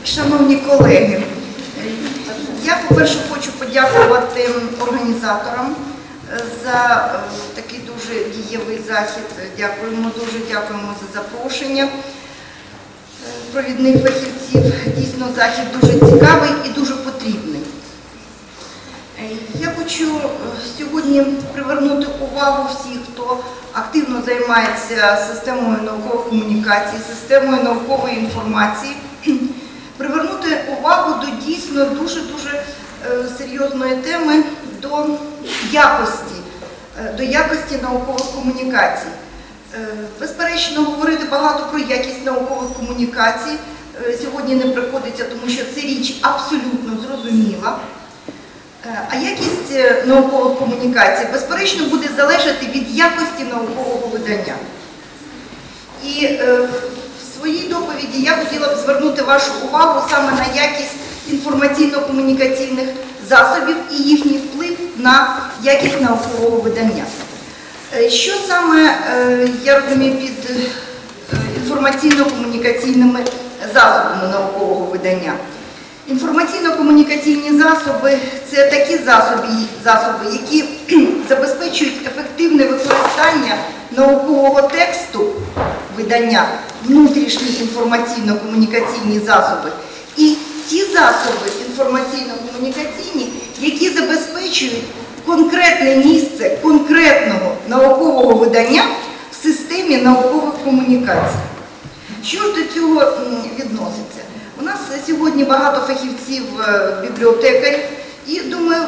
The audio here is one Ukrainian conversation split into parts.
Шановні колеги, я, по-перше, хочу подякувати організаторам за такий дуже дієвий захід. Дякуємо дуже, дякуємо за запрошення провідних фахівців. Дійсно, захід дуже цікавий і дуже потрібний. Я хочу сьогодні привернути увагу всіх, хто активно займається системою наукових комунікацій, системою наукової інформації, привернути увагу до дійсно дуже-дуже серйозної теми, до якості наукових комунікацій. Безперечно, говорити багато про якість наукових комунікацій сьогодні не приходиться, тому що це річ абсолютно зрозуміла. А якість наукових комунікацій, безперечно, буде залежати від якості наукового видання. І в своїй доповіді я хотіла б звернути вашу увагу саме на якість інформаційно-комунікаційних засобів і їхній вплив на якість наукового видання. Що саме я розумію під інформаційно-комунікаційними засобами наукового видання? Інформаційно-комунікаційні засоби – це такі засоби, які забезпечують ефективне використання наукового тексту видання, внутрішні інформаційно-комунікаційні засоби, і ті засоби інформаційно-комунікаційні, які забезпечують конкретне місце конкретного наукового видання в системі наукових комунікацій. Що ж до цього відноситься? У нас сьогодні багато фахівців, бібліотекарів, і, думаю,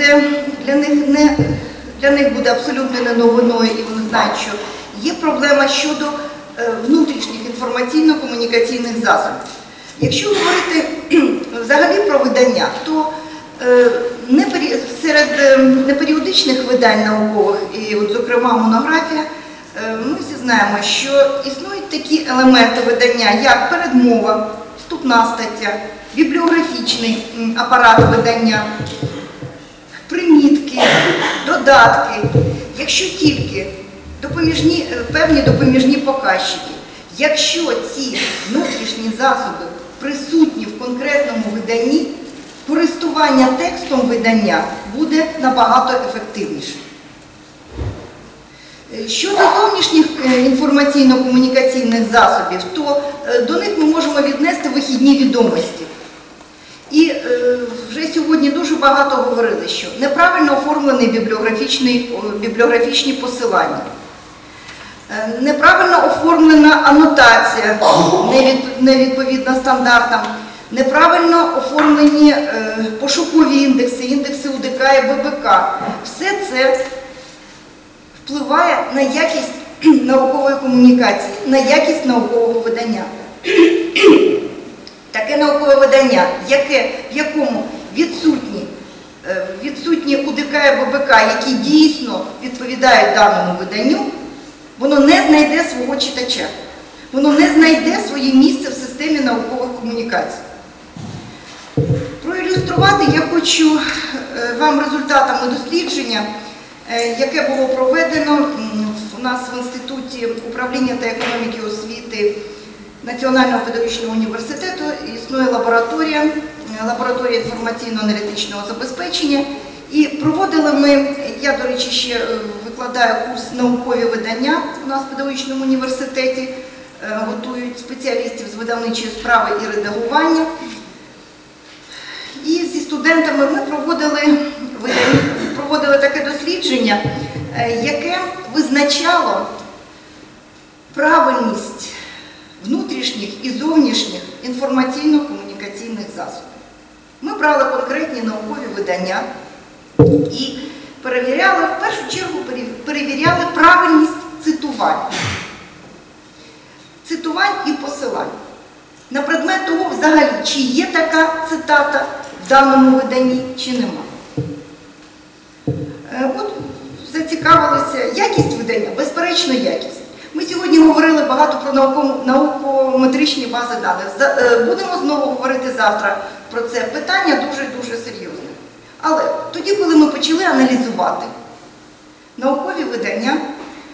для них буде абсолютно не новиною, і вони знають, що є проблема щодо внутрішніх інформаційно-комунікаційних засобів. Якщо говорити взагалі про видання, то серед неперіодичних видань наукових, і, от, зокрема, монографія, ми всі знаємо, що існують такі елементи видання, як передмова, вступна стаття, бібліографічний апарат видання, примітки, додатки, якщо тільки певні допоміжні показчики. Якщо ці внутрішні засоби присутні в конкретному виданні, користування текстом видання буде набагато ефективніше. Щодо зовнішніх інформаційно-комунікаційних засобів, то до них ми можемо віднести вихідні відомості. І вже сьогодні дуже багато говорили, що неправильно оформлені бібліографічні посилання, неправильно оформлена анотація, невідповідна стандартам, неправильно оформлені пошукові індекси, індекси УДК і ББК. Все це впливає на якість наукової комунікації, на якість наукового видання. Таке наукове видання, в якому відсутні УДК і ББК, які дійсно відповідають даному виданню, воно не знайде свого читача, воно не знайде своє місце в системі наукових комунікацій. Проілюструвати я хочу вам результатами дослідження, яке було проведено у нас в Інституті управління та економіки освіти Національного педагогічного університету. Існує лабораторія інформаційно-аналітичного забезпечення. І проводили ми, я, до речі, ще викладаю курс «Наукові видання» у нас в педагогічному університеті, готують спеціалістів з видавничої справи і редагування. І зі студентами ми проводили таке дослідження, яке визначало правильність внутрішніх і зовнішніх інформаційно-комунікаційних засобів. Ми брали конкретні наукові видання і перевіряли, в першу чергу перевіряли правильність цитувань і посилань. На предмет того, взагалі, чи є така цитата в даному виданні, чи нема. От зацікавилися. Якість видання, безперечно, якість. Ми сьогодні говорили багато про наукометричні бази даних. Будемо знову говорити завтра про це. Питання дуже-дуже серйозне. Але тоді, коли ми почали аналізувати наукові видання,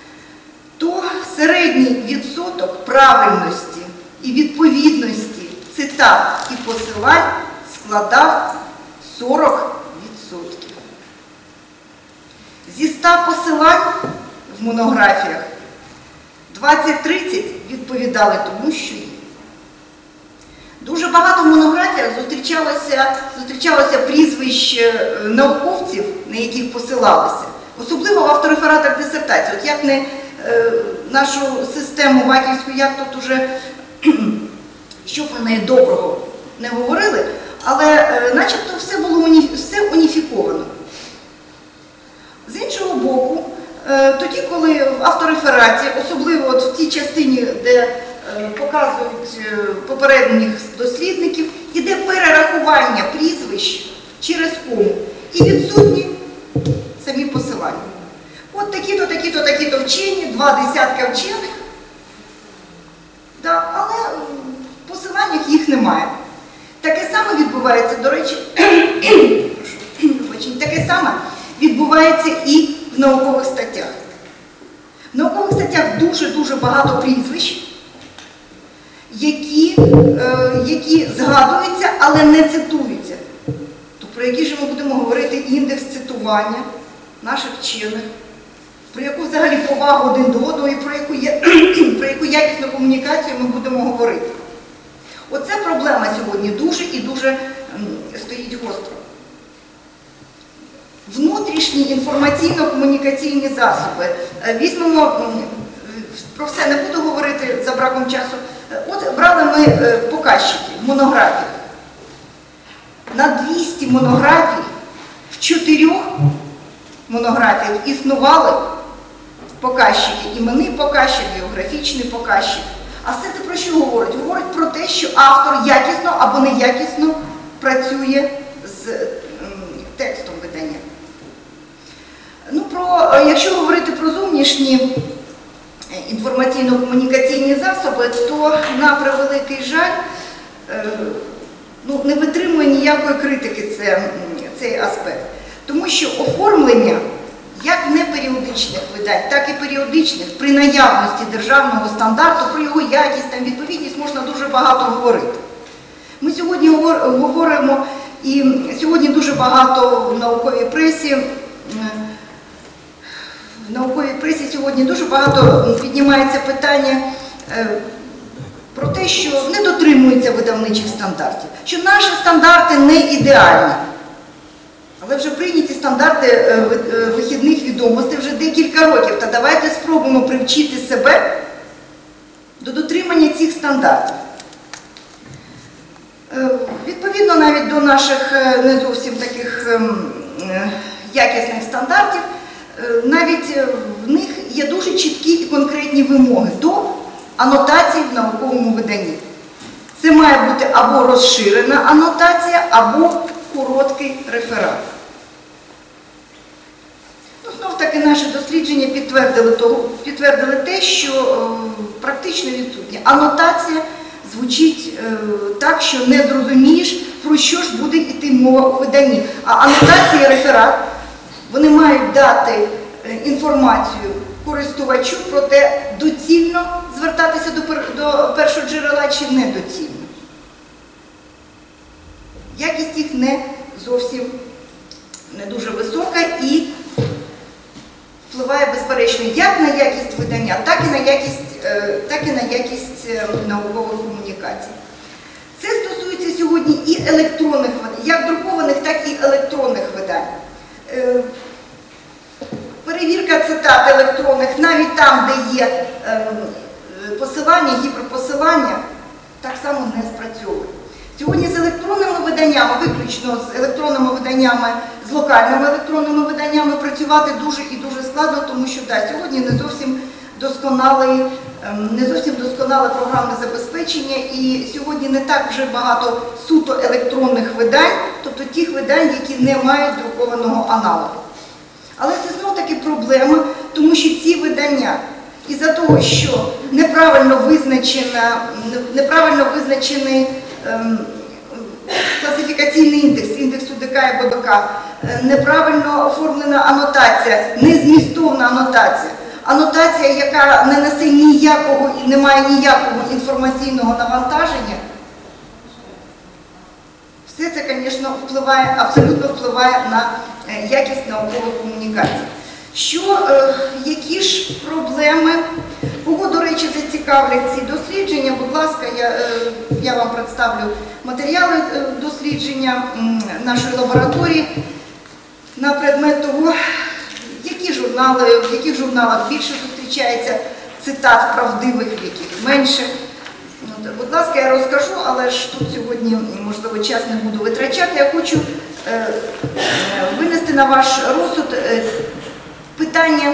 то середній відсоток правильності і відповідності цитат і посилань складав 40%. Зі 100 посилань в монографіях 20-30 відповідали тому, що є. Дуже багато в монографіях зустрічалося прізвищ науковців, на яких посилалися, особливо в авторефератах дисертації. От як не нашу систему Ваківську, як тут уже, що про неї доброго не говорили, але начебто все було уніфіковано. З іншого боку, тоді, коли в авторефераті, особливо от в тій частині, де показують попередніх дослідників, іде перерахування прізвищ через кому і відсутні самі посилання. От такі-то, такі-то, такі-то вчені, 2 десятка вчених, да, але в посиланнях їх немає. Таке саме відбувається, до речі, таке саме відбувається і в наукових статтях. В наукових статтях дуже-дуже багато прізвищ, які згадуються, але не цитуються. То про який же ми будемо говорити індекс цитування наших вчених, про яку взагалі повагу один до одного і про яку якісну комунікацію ми будемо говорити. Оце проблема сьогодні дуже і дуже стоїть гостро. Внутрішні інформаційно-комунікаційні засоби. Візьмемо, про все не буду говорити за браком часу. От брали ми показчики, монографії. На 200 монографій, в 4 монографіях існували показчики, іменний показчик, географічний показчик. А все це про що говорить? Говорить про те, що автор якісно або неякісно працює з текстом видання. Ну, якщо говорити про зовнішні інформаційно-комунікаційні засоби, то на превеликий жаль не витримує ніякої критики цей аспект. Тому що оформлення як неперіодичних видань, так і періодичних, при наявності державного стандарту, про його якість та відповідність можна дуже багато говорити. Ми сьогодні говоримо, і сьогодні дуже багато в науковій пресі сьогодні дуже багато піднімається питання про те, що не дотримуються видавничих стандартів, що наші стандарти не ідеальні. Але вже прийняті стандарти вихідних відомостей вже декілька років. Та давайте спробуємо привчити себе до дотримання цих стандартів. Відповідно навіть до наших не зовсім таких якісних стандартів, навіть в них є дуже чіткі і конкретні вимоги до анотації в науковому виданні. Це має бути або розширена анотація, або короткий реферат. Знов-таки наші дослідження підтвердили те, що практично відсутня. Анотація звучить так, що не зрозумієш, про що ж буде йти мова у виданні. А анотація і реферат, вони мають дати інформацію користувачу про те, доцільно звертатися до першого джерела чи недоцільно. Якість їх не зовсім не дуже висока і впливає безперечно як на якість видання, так і на якість наукових комунікацій. Це стосується сьогодні і електронних видань, як друкованих, так і електронних видань. Перевірка цитат електронних, навіть там, де є посилання, гіперпосилання, так само не спрацьовує. Сьогодні з електронними виданнями, виключно з електронними виданнями, з локальними електронними виданнями працювати дуже і дуже складно, тому що сьогодні не зовсім досконале програмне забезпечення, і сьогодні не так вже багато суто електронних видань, тобто тих видань, які не мають друкованого аналогу. Але це знов-таки проблема, тому що ці видання, із-за того, що неправильно визначений класифікаційний індекс УДК і ББК, неправильно оформлена анотація, незмістовна анотація, анотація, яка не несе ніякого і не має ніякого інформаційного навантаження, Все це, звісно, абсолютно впливає на якість наукових комунікацій. Які ж проблеми? Кого, до речі, зацікавлять ці дослідження, будь ласка, я вам представлю матеріали дослідження нашої лабораторії на предмет того, в яких журналах більше зустрічається цитат правдивих, в яких менше. Будь ласка, я розкажу, але ж тут сьогодні, можливо, час не буду витрачати. Я хочу винести на ваш розсуд питання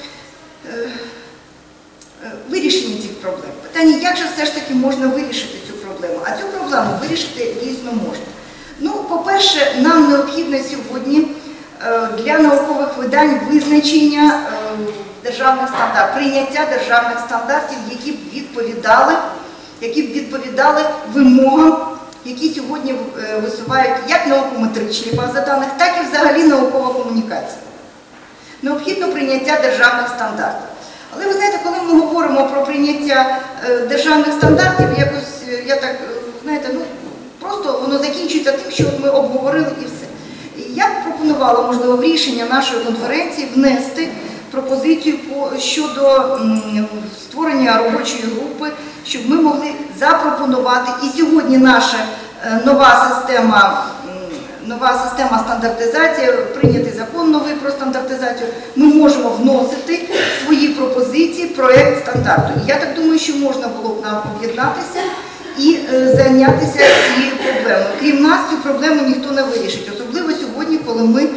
вирішення цих проблем. Питання, як же все ж таки можна вирішити цю проблему? А цю проблему вирішити дійсно можна. Ну, по-перше, нам необхідно сьогодні для наукових видань визначення державних стандартів, прийняття державних стандартів, які б відповідали вимогам, які сьогодні висувають як наукометричні бази даних, так і взагалі наукова комунікація. Необхідно прийняття державних стандартів. Але ви знаєте, коли ми говоримо про прийняття державних стандартів, якось, я так, знаєте, просто воно закінчується тим, що ми обговорили і все. І я б пропонувала, можливо, в рішення нашої конференції внести пропозицію щодо створення робочої групи, щоб ми могли запропонувати, і сьогодні наша нова система стандартизації, прийнятий закон новий про стандартизацію, ми можемо вносити свої пропозиції, проєкт стандарту. І я так думаю, що можна було б нам об'єднатися і зайнятися цією проблемою. Крім нас, цю проблему ніхто не вирішить, особливо сьогодні, коли ми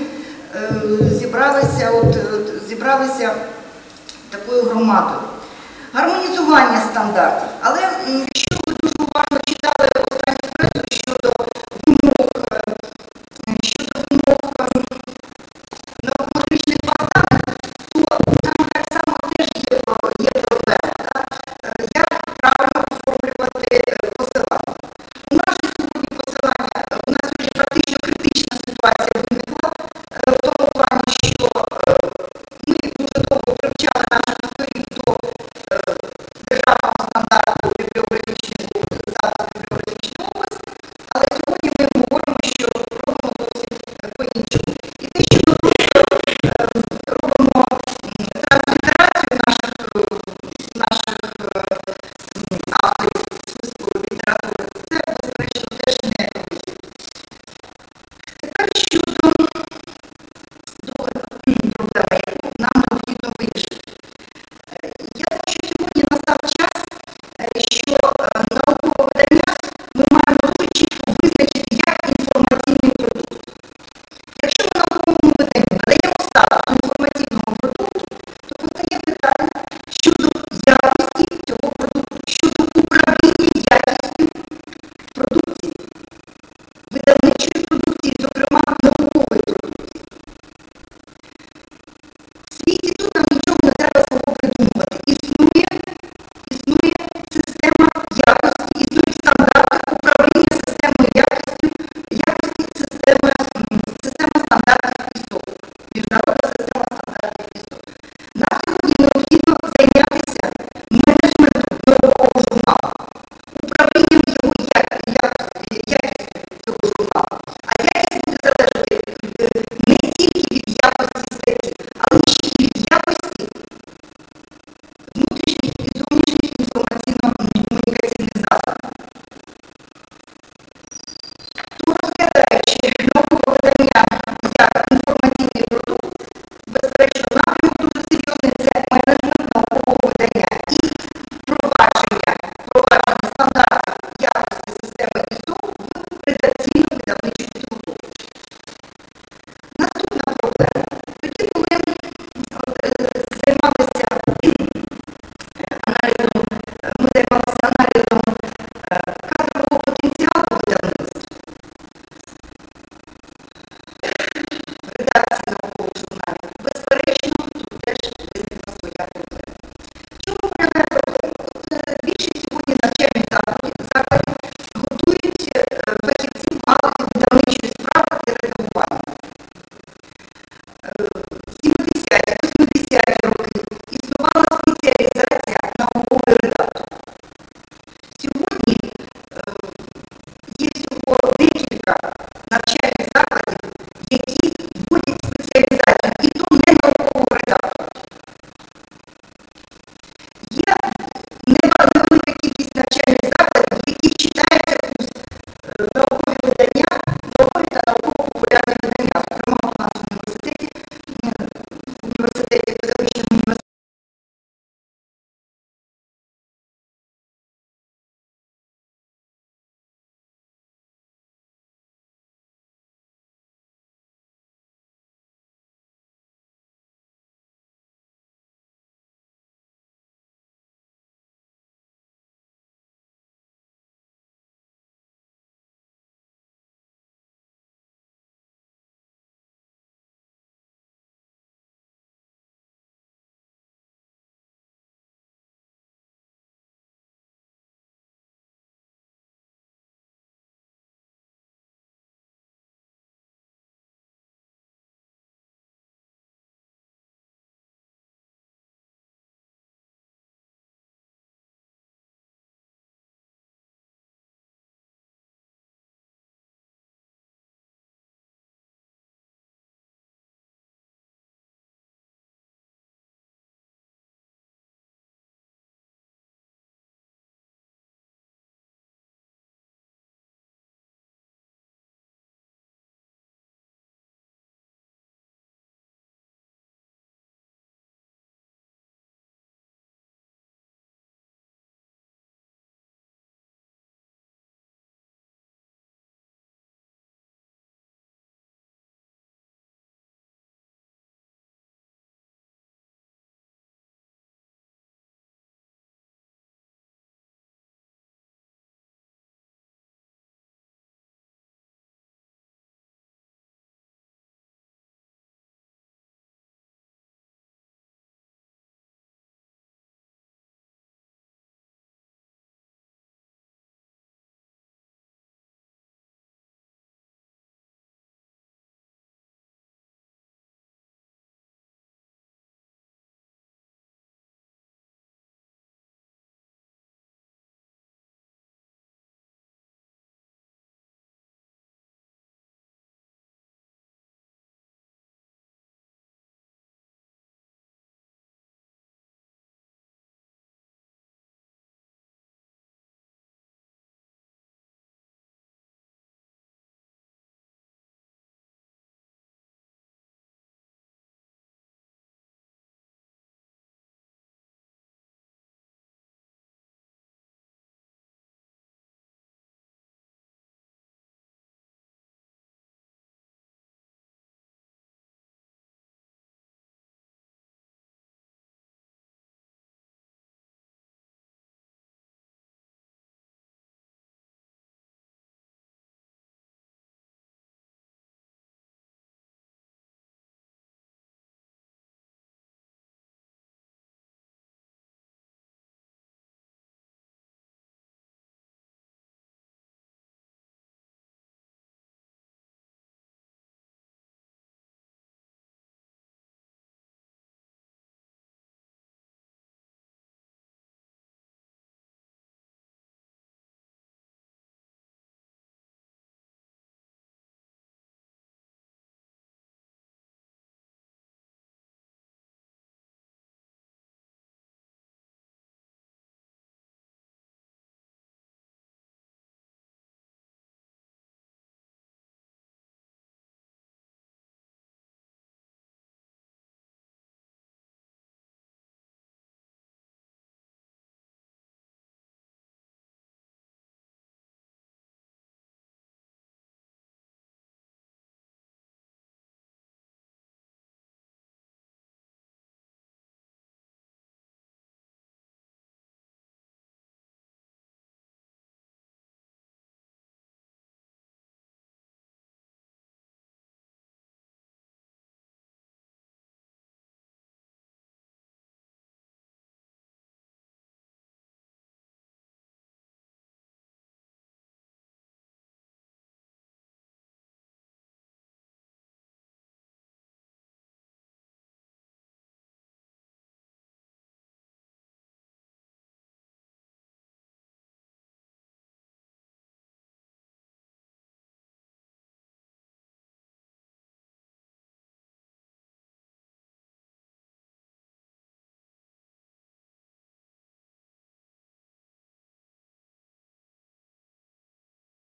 зібралися такою громадою. Гармонізування стандартів. Але